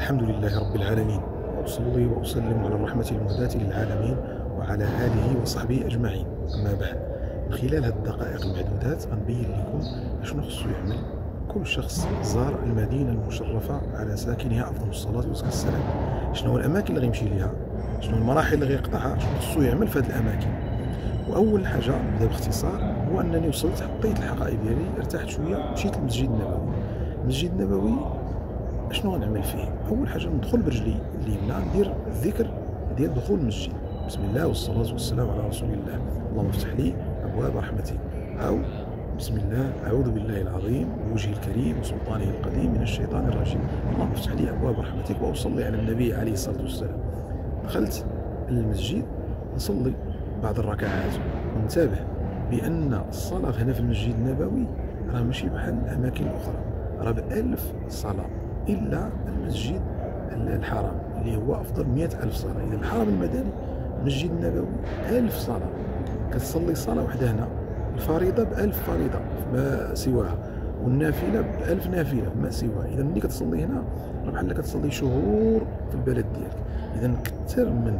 الحمد لله رب العالمين، وأصلي وأسلم على الرحمة المهداة للعالمين وعلى آله وصحبه أجمعين. أما بعد، من خلال هذه الدقائق المعدودات غنبين لكم شنو خصو يعمل كل شخص زار المدينة المشرفة على ساكنها أفضل الصلاة وأزكى السلام. شنو هو الأماكن اللي غيمشي ليها، شنو المراحل اللي غيقطعها، شنو خصو يعمل في هذه الأماكن. وأول حاجة نبدا باختصار، هو أنني وصلت حطيت الحقائب ديالي، ارتحت شوية، مشيت للمسجد النبوي. المسجد النبوي شنو غنعمل فيه؟ اول حاجه ندخل برجلي اليمنى، ندير الذكر ديال دخول المسجد، بسم الله والصلاه والسلام على رسول الله، اللهم افتح لي ابواب رحمتك، او بسم الله اعوذ بالله العظيم بوجهه الكريم وسلطانه القديم من الشيطان الرجيم، اللهم افتح لي ابواب رحمتك، واصلي على النبي عليه الصلاه والسلام. دخلت للمسجد نصلي بعض الركعات، وننتبه بان الصلاه هنا في المسجد النبوي راه ماشي بحال الاماكن الاخرى، راه بألف صلاه، إلا المسجد الحرام اللي هو أفضل 100,000 صلاة. إذا الحرم المدني المسجد النبوي 1000 صلاة، كتصلي صلاة وحدة هنا، الفريضة ب1000 فريضة ما سواها، والنافلة ب1000 نافلة ما سواها. إذا ملي كتصلي هنا راه بحال كتصلي شهور في البلد ديالك. إذا نكثر من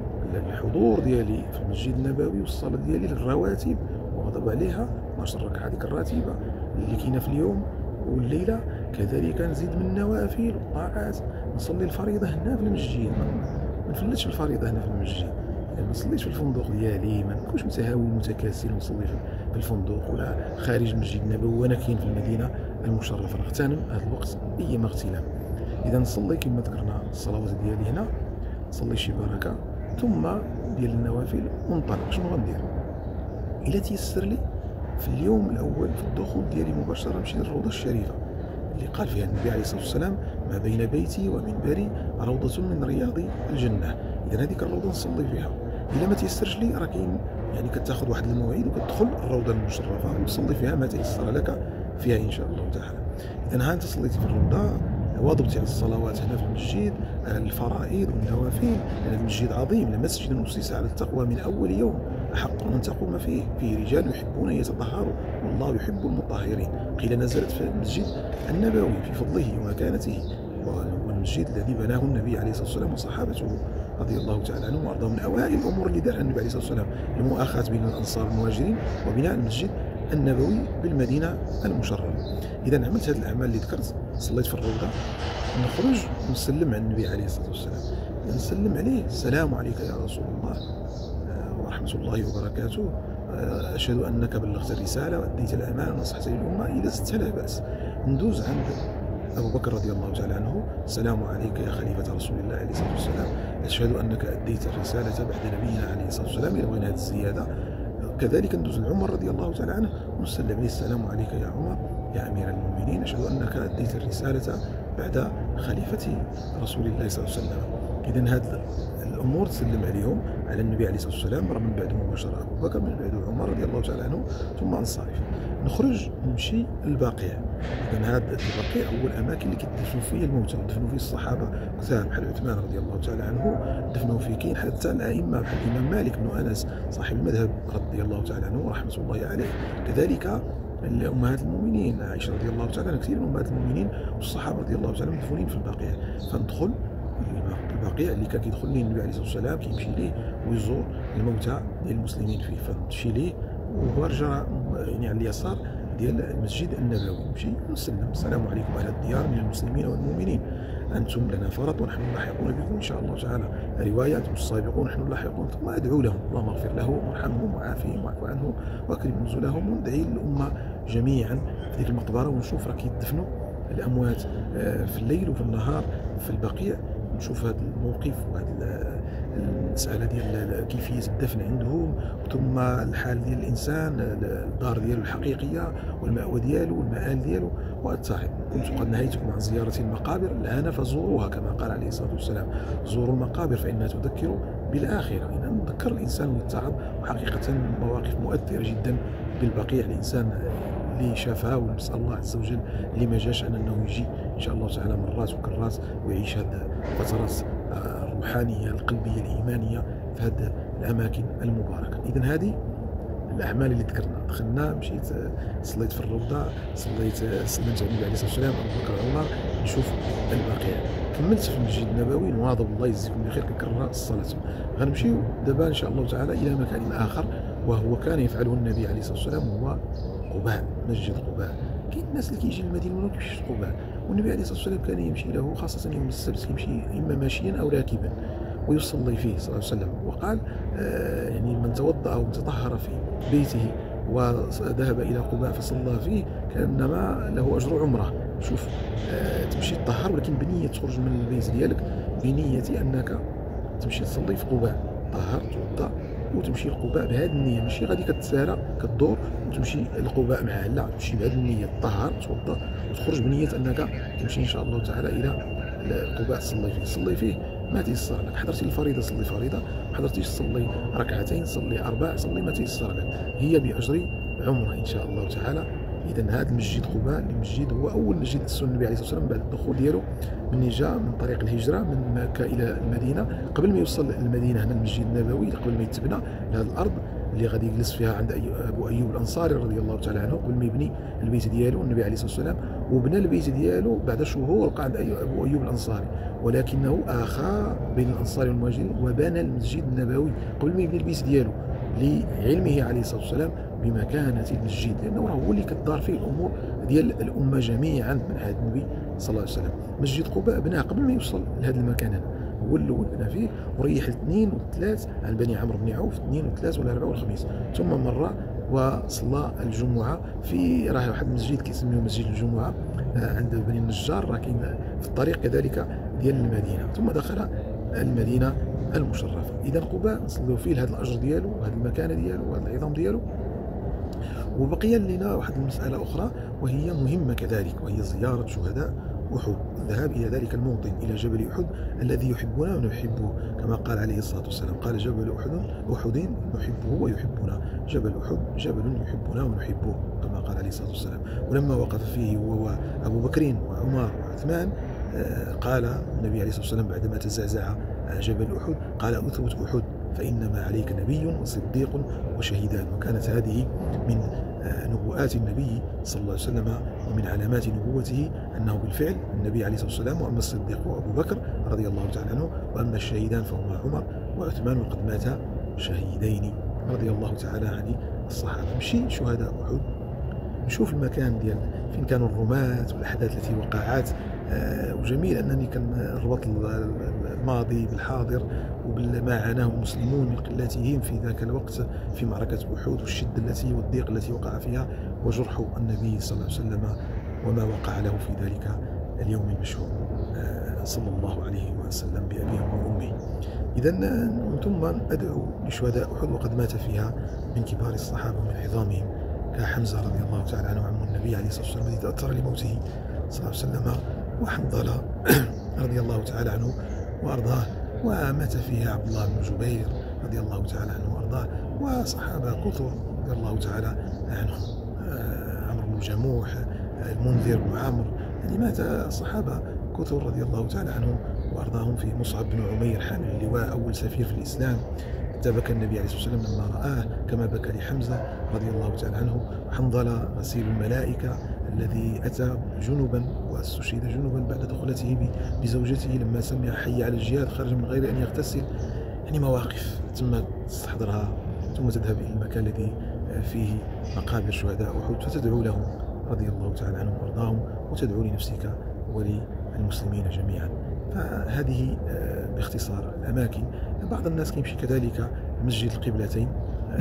الحضور ديالي في المسجد النبوي والصلاة ديالي للرواتب، وغضب عليها 12 ركعة ديك الراتبة اللي كاينة في اليوم والليله. كذلك نزيد من النوافل والطاعات، نصلي الفريضه هنا في المسجد، ما نفلتش الفريضه هنا في المسجد. ما نصليش في الفندق ديالي، ما نكونش متهاون متكاسل ونصلي في الفندق ولا خارج المسجد النبوي وانا كاين في المدينه المشرفه. نغتنم هذا الوقت ايما اغتنام. اذا نصلي كما ذكرنا الصلوات ديالي هنا، نصلي شي بركه ثم ديال النوافل ونطلق. شنو غندير؟ الا تيسر لي في اليوم الاول في الدخول ديالي مباشره نمشي للروضه الشريفه اللي قال فيها النبي عليه الصلاه والسلام: ما بين بيتي ومنبري روضه من رياض الجنه. اذا هذيك الروضه نصلي فيها. الا ما تيسرش لي راه كاين يعني كتاخذ واحد المواعيد وكتدخل الروضه المشرفه وتصلي فيها ما تيسر لك فيها ان شاء الله تعالى. اذا ها انت صليتي في الروضه، واظبتي على الصلوات هنا في المسجد، على الفرائض والنوافل، لان المسجد عظيم، لمسجد اسس على التقوى من اول يوم احق ان تقوم فيه رجال يحبون ان يتطهروا والله يحب المطهرين. قيل نزلت في المسجد النبوي في فضله ومكانته، والمسجد الذي بناه النبي عليه الصلاه والسلام وصحابته رضي الله تعالى عنهم وارضاهم. من اوائل الامور اللي دارها النبي عليه الصلاه والسلام المؤاخاه بين الانصار والمهاجرين وبناء المسجد النبوي بالمدينه المشرفه. اذا عملت هذه الاعمال اللي ذكرت، صليت في الروضه، نخرج ونسلم على النبي عليه الصلاه والسلام، نسلم عليه: السلام عليك يا رسول الله ورحمه الله وبركاته، اشهد انك بلغت الرساله واديت الامانه ونصحت للامه. اذا زدت لا باس ندوز عند ابو بكر رضي الله تعالى عنه: السلام عليك يا خليفه رسول الله عليه الصلاه والسلام، اشهد انك اديت الرساله بعد نبينا عليه الصلاه والسلام. الى وين هذه الزياده. كذلك ندوز لعمر رضي الله تعالى عنه ونسلم عليه: السلام عليك يا عمر يا امير المؤمنين، اشهد انك اديت الرساله بعد خليفه رسول الله صلى الله عليه وسلم. اذا هذه الامور تسلم عليهم على النبي عليه الصلاه والسلام، راه من بعده مباشره ابو بكر، من بعده عمر رضي الله تعالى عنه، ثم ننصرف نخرج نمشي للبقيع. اذا هذا البقيع هو الاماكن اللي كيدفنوا فيه الموتى، ودفنوا فيه الصحابه كثار بحال عثمان رضي الله تعالى عنه، دفنوا فيه كاين حتى الائمه بحال الامام مالك بن انس صاحب المذهب رضي الله تعالى عنه ورحمه الله عليه. كذلك امهات المؤمنين عائشه رضي الله تعالى عنها، كثير من امهات المؤمنين والصحابه رضي الله تعالى عنهم مدفونين في البقيع. فندخل البقيع اللي كان كيدخل ليه النبي عليه الصلاه والسلام، كيمشي ليه ويزور الموتى ديال المسلمين فيه، فنمشي ليه وهو رجع يعني على اليسار ديال المسجد النبوي، نمشي ونسلم: السلام عليكم اهل الديار من المسلمين والمؤمنين، انتم لنا فرط ونحن لاحقون بكم ان شاء الله تعالى. روايه: انتم السابقون ونحن لاحقون. ثم ادعو لهم: اللهم اغفر لهم وارحمهم وعافهم واعف عنهم واكرم نزلهم. وندعي للامه جميعا في ذيك المقبره، ونشوف راه كيدفنوا الاموات في الليل وفي النهار في البقيع. نشوف هذا الموقف وهذه المساله ديال كيفيه الدفن عندهم، ثم الحال ديال الانسان، الدار ديالو الحقيقيه والمأوى ديالو والمآل ديالو والتعب. كنت قد نهيتكم عن زياره المقابر، الان فزوروها كما قال عليه الصلاه والسلام: زوروا المقابر فانها تذكر بالاخره. ان نذكر الانسان ويتعب، وحقيقه مواقف مؤثره جدا بالبقيع. الانسان اللي شافها، ونسال الله عز وجل اللي ما جاش انه يجي ان شاء الله تعالى مرات وكرات ويعيش هذه الفترات الروحانيه القلبيه الايمانيه في هذه الاماكن المباركه. اذا هذه الاعمال اللي ذكرنا. دخلنا، مشيت صليت في الروضه، سلمت على النبي عليه الصلاه والسلام، ابو بكر عمر، نشوف البقيع. كملت في المسجد النبوي، نواظب الله يجزيكم بخير كنكرر الصلاه. غنمشيو دابا ان شاء الله تعالى الى مكان اخر، وهو كان يفعله النبي عليه الصلاه والسلام، هو قباء، مسجد قباء. كاين الناس اللي كيجي للمدينه وما كيمشيش لقباء، والنبي عليه الصلاه والسلام كان يمشي له خاصه يوم السبت، يمشي اما ماشيا او راكبا ويصلي فيه صلى الله عليه وسلم. وقال يعني من توضأ أو تطهر في بيته وذهب إلى قباء فصلى فيه كأنما له أجر عمرة. شوف، تمشي تطهر ولكن بنية تخرج من البيت ديالك بنية أنك تمشي تصلي في قباء، طهر توضأ وتمشي لقباء بهذه النية، ماشي غادي كتسارى كدور وتمشي لقباء معاه، لا، تمشي بهذه النية، تطهر توضأ وتخرج بنية أنك تمشي إن شاء الله تعالى إلى قباء تصلي فيه ما تيسر لك. حضرتي الفريضة صلي فريضة، ما حضرتيش تصلي ركعتين، صلي أربع، صلي ما تيسر لك، هي بأجر عمرة إن شاء الله تعالى. إذا هذا المسجد قباء، المسجد هو أول مسجد أسسه النبي عليه الصلاة والسلام بعد الدخول ديالو من جاء من طريق الهجرة من مكة إلى المدينة. قبل ما يوصل للمدينة هنا المسجد النبوي، قبل ما يتبنى لهذه الأرض اللي غادي يجلس فيها عند أبو أيوب الأنصاري رضي الله تعالى عنه، قبل ما يبني البيت ديالو النبي عليه الصلاة والسلام، وبنى البيت ديالو بعد شهور وقع عند أبو أيوب الأنصاري، ولكنه آخى بين الأنصار والمهاجرين وبنى المسجد النبوي قبل ما يبني البيت ديالو، لعلمه عليه الصلاة والسلام بمكانة المسجد، لأنه هو اللي كدار فيه الأمور ديال الأمة جميعا من عهد النبي صلى الله عليه وسلم. مسجد قباء بناه قبل ما يوصل لهذا المكان هنا، هو الأول بنى فيه، وريح الاثنين والثلاث عن بني عمرو بن عوف، اثنين والثلاث والأربعة والخميس، ثم مر وصلى الجمعة في راه واحد المسجد كيسميوه مسجد الجمعة عند بني النجار، راه كاين في الطريق كذلك ديال المدينة، ثم دخل المدينة المشرفة. إذا قباء نصليو فيه لهذا الأجر ديالو وهذه المكانة ديالو وهذا العظام ديالو. وبقي لنا واحد المسألة أخرى وهي مهمة كذلك، وهي زيارة شهداء أحد، الذهاب إلى ذلك الموطن، إلى جبل أحد الذي يحبنا ونحبه، كما قال عليه الصلاة والسلام، قال جبل أحد نحبه ويحبنا، جبل أحد جبل يحبنا ونحبه، كما قال عليه الصلاة والسلام. ولما وقف فيه هو أبو بكر وعمر وعثمان، قال النبي عليه الصلاة والسلام بعدما تزعزع جبل أحد، قال أثبت أحد فإنما عليك نبي وصديق وشهيدان. وكانت هذه من نبوءات النبي صلى الله عليه وسلم ومن علامات نبوته أنه بالفعل النبي عليه الصلاة والسلام، وأما الصديق أبو بكر رضي الله تعالى عنه، وأما الشهيدان فهما عمر وعثمان، وقد ماتا شهيدين رضي الله تعالى عن الصحابة. نمشي شهداء أحد، نشوف المكان ديال فين كانوا الرماة والأحداث التي وقعت. وجميل أنني كنربط الماضي بالحاضر وبما عاناه المسلمون من قلتهم في ذاك الوقت في معركة أحد، والشدة التي والضيق التي وقع فيها، وجرح النبي صلى الله عليه وسلم وما وقع له في ذلك اليوم المشهور صلى الله عليه وسلم بأبيه وأمه. إذا ثم أدعو لشهداء أحد وقد مات فيها من كبار الصحابة ومن عظامهم كحمزة رضي الله تعالى عنه عم النبي عليه الصلاة والسلام الذي تأثر لموته صلى الله عليه وسلم، وحنظلة رضي الله تعالى عنه وأرضاه، ومات فيها عبد الله بن جبير رضي الله تعالى عنه وأرضاه، وصحابة كثر رضي الله تعالى عنهم، عمرو بن جموح، المنذر بن عمرو، يعني مات صحابة كثر رضي الله تعالى عنهم وأرضاهم. في مصعب بن عمير حامل اللواء أول سفير في الإسلام، بكى النبي عليه الصلاة والسلام لما رآه كما بكى لحمزة رضي الله تعالى عنه. حنظلة غسيل الملائكة الذي أتى جنبا واستشهد جنبا بعد دخلته بزوجته لما سمع حي على الجهاد، خرج من غير أن يغتسل. يعني مواقف ثم تستحضرها، ثم تذهب إلى المكان الذي فيه مقابر شهداء أحد فتدعو لهم رضي الله تعالى عنهم وأرضاهم، وتدعو لنفسك وللمسلمين جميعا. فهذه باختصار الأماكن. بعض الناس كيمشي كذلك مسجد القبلتين،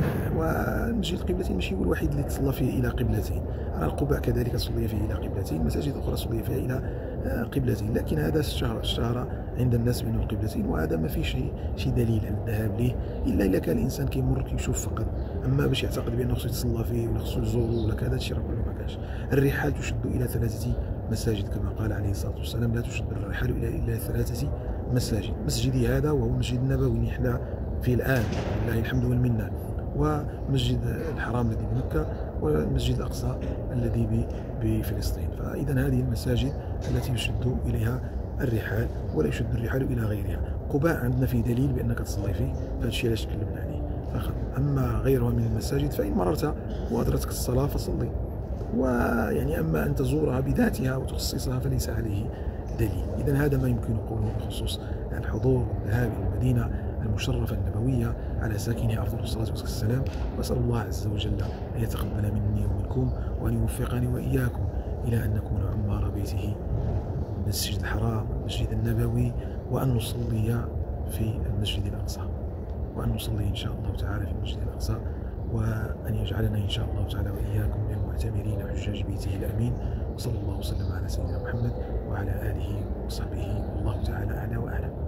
والمسجد القبلتين ماشي هو الوحيد اللي تصلى فيه إلى قبلتين، القباء كذلك صلي فيه إلى قبلتين، مساجد أخرى صلي فيها إلى قبلتين، لكن هذا اشتهر عند الناس بأنه القبلتين، وهذا ما فيش شي دليل على الذهاب ليه إلا إذا كان الإنسان كيمر كيشوف فقط، أما باش يعتقد بأنه خصو يتصلى فيه ولا خصو يزورو ولا كذا، هادشي راه كله ما كانش. الرحال تشد إلى 3 مساجد كما قال عليه الصلاة والسلام، لا تشد الرحال إلى 3 مساجد. مسجدي هذا وهو المسجد النبوي اللي حنا فيه الآن لله الحمد والمنة، ومسجد الحرام الذي بمكة، والمسجد الأقصى الذي بفلسطين. فإذا هذه المساجد التي يشد إليها الرحال ولا يشد الرحال إلى غيرها. قباء عندنا فيه دليل بأنك تصلي فيه، فهذا الشيء علاش تكلمنا عليه. فقط. أما غيرها من المساجد فإن مررت وأدركتك الصلاة فصلي، ويعني أما أن تزورها بذاتها وتخصصها فليس عليه دليل. إذا هذا ما يمكن قوله بخصوص الحضور والذهاب إلى المدينة المشرفة النبوية على ساكنها أفضل الصلاة والسلام. وأسأل الله عز وجل أن يتقبل مني ومنكم، وأن يوفقني وإياكم إلى أن نكون عمار بيته، المسجد الحرام، المسجد النبوي، وأن نصلي في المسجد الأقصى، وأن نصلي إن شاء الله تعالى في المسجد الأقصى، وأن يجعلنا إن شاء الله تعالى وإياكم من المعتمرين حجاج بيته الأمين. وصلى الله وسلم على سيدنا محمد وعلى آله وصحبه، والله تعالى أعلى وأعلم.